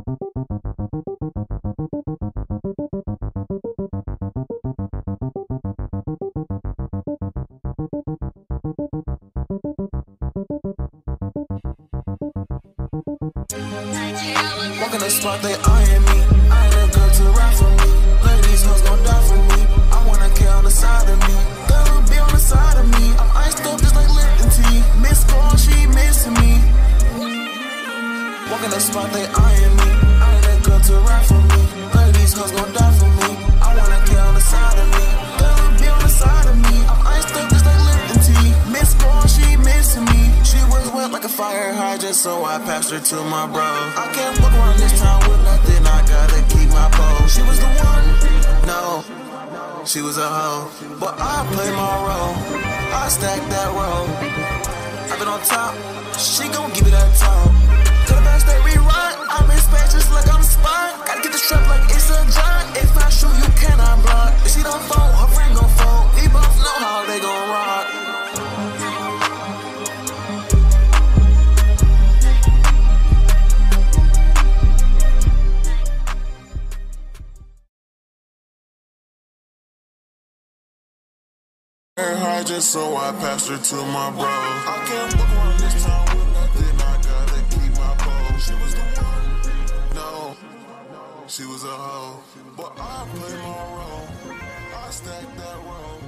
Walk in the spot, they eyeing me. I ain't a girl to ride for me. Ladies, hoes gon' die for me. I wanna K on the side of me. That little B on the side of me. I'm iced up just like Lipton tea. Miss Call, she missing me. Walk in the spot, they eyeing me. I ain't a girl to ride for me. Ladies, hoes gon' die for me. I wanna K on the side of me. That little B on the side of me. I'm iced up just like Lipton tea. Miss Call, she missing me. She was wet like a fire hydrant, so I passed her to my bro. I can't walk around this town with nothing, I gotta keep my pose. She was the one, no, she was a hoe, but I play my role, I stack that roll. I've been on top, she gon' give me that top. To the best that we ride, I'm in space just like I'm spot. Gotta get the strap like it's a giant. If I shoot, you cannot block. If she don't fall, her friend gon' fall. We both know how they gon' rock. High just so I passed her to my bro. I can't walk around this town with nothing, I gotta keep my pose. She was the one, no, she was a hoe, but I play my role, I stack that role.